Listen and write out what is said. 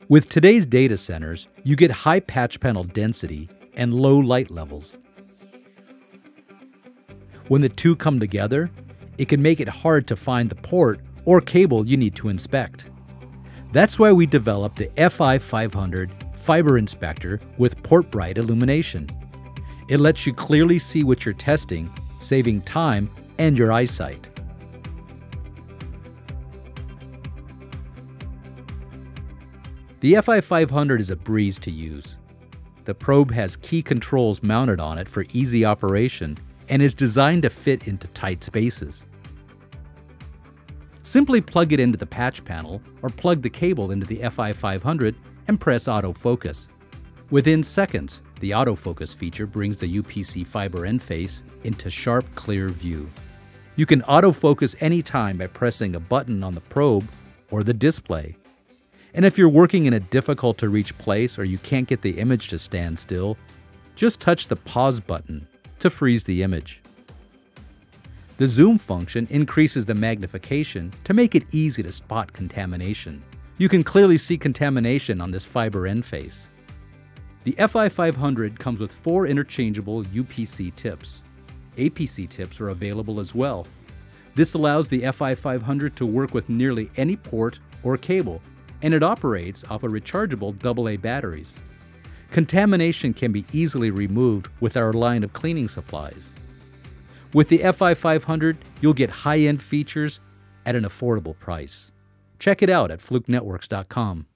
With today's data centers, you get high patch panel density and low light levels. When the two come together, it can make it hard to find the port or cable you need to inspect. That's why we developed the FI-500 FiberInspector with PortBright illumination. It lets you clearly see what you're testing, saving time and your eyesight. The FI-500 is a breeze to use. The probe has key controls mounted on it for easy operation and is designed to fit into tight spaces. Simply plug it into the patch panel or plug the cable into the FI-500 and press autofocus. Within seconds, the autofocus feature brings the UPC fiber end face into sharp, clear view. You can autofocus anytime by pressing a button on the probe or the display. And if you're working in a difficult-to-reach place or you can't get the image to stand still, just touch the pause button to freeze the image. The zoom function increases the magnification to make it easy to spot contamination. You can clearly see contamination on this fiber end face. The FI-500 comes with 4 interchangeable UPC tips. APC tips are available as well. This allows the FI-500 to work with nearly any port or cable, and it operates off of rechargeable AA batteries. Contamination can be easily removed with our line of cleaning supplies. With the FI-500, you'll get high-end features at an affordable price. Check it out at flukenetworks.com.